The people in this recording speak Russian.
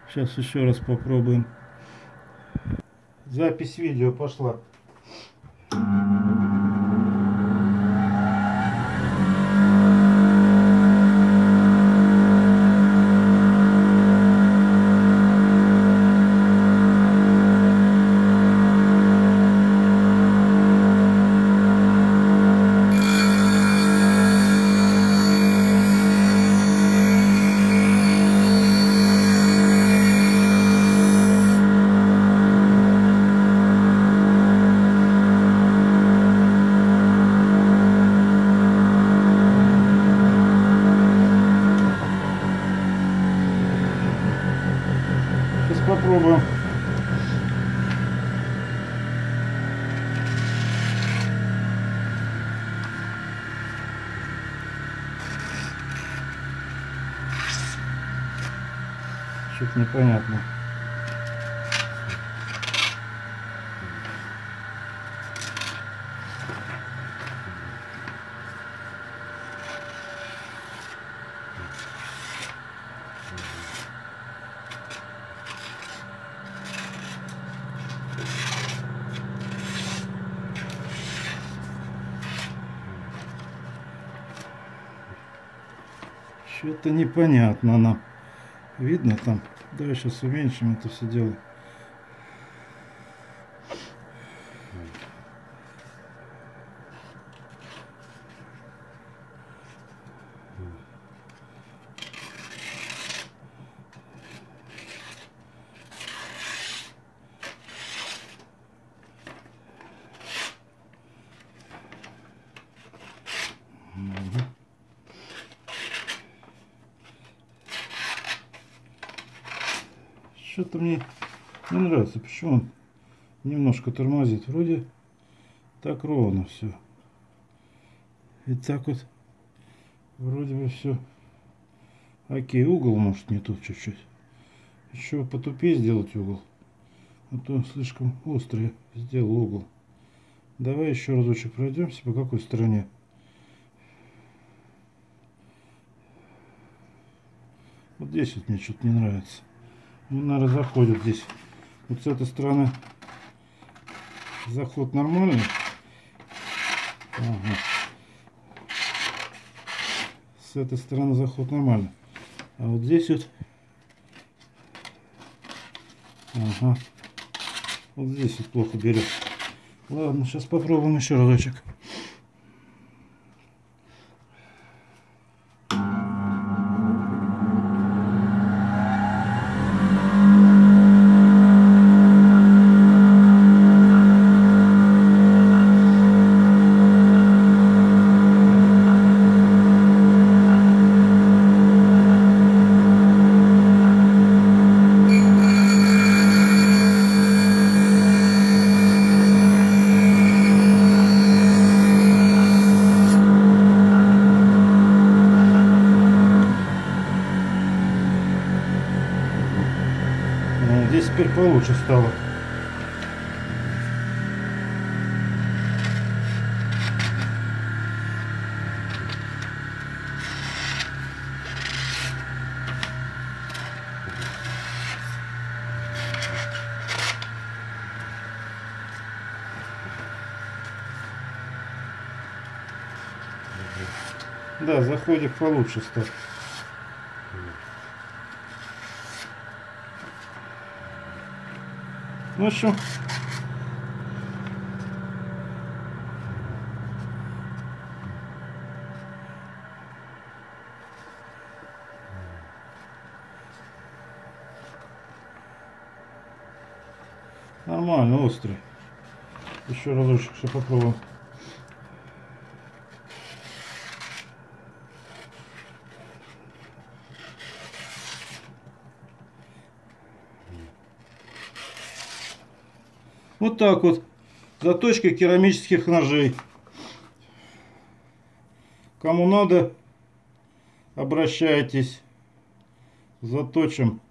Сейчас еще раз попробуем. Запись видео пошла. Сейчас попробуем. Что-то непонятно. Что-то непонятно нам. Видно там? Давай сейчас уменьшим это все дело. Что-то мне не нравится. Почему он немножко тормозит? Вроде так ровно все. И так вот вроде бы все. Окей, угол может не тут чуть-чуть. Еще потупее сделать угол. А то слишком острый сделал угол. Давай еще разочек пройдемся. По какой стороне? Вот здесь вот мне что-то не нравится. Ну, наверное, заходит здесь. Вот с этой стороны заход нормальный. Ага. С этой стороны заход нормальный. А вот здесь вот. Ага. Вот здесь вот плохо берет. Ладно, сейчас попробуем еще разочек. Здесь теперь получше стало. Да, заходик получше стал. Ну что? Нормально, острый. Еще разочек, все попробуем. Вот так вот. Заточка керамических ножей. Кому надо, обращайтесь. Заточим.